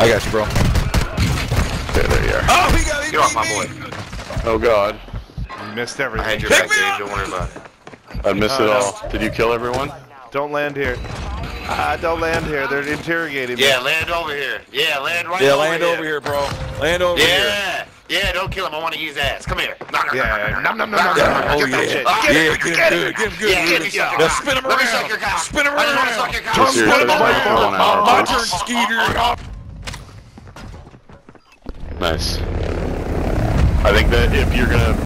I got you, bro. Okay, there you are. Oh, he got me. Get off my boy. Oh God. You missed I everything. had your back, Dave. Don't worry about it. I missed it no. all. Did you kill everyone? Don't land here. Don't land here. They're interrogating me. Yeah, land over here. Yeah, land right Yeah, over land here. over here, bro. Land over here. Yeah. Yeah, don't kill him. I want to use ass. Come here. Yeah. Nom, nom, nom, nom, Yeah, nom. oh Get yeah. that shit. Yeah, get him good. Get him good. Yeah, get me suck your Now cock. spin him Let me around. suck your cock. Spin him I just want to around. suck your cock. Tongue Seriously, spin him that's around. for 1 hour, My dude. turn, Skeeter. Nice. I think that if you're gonna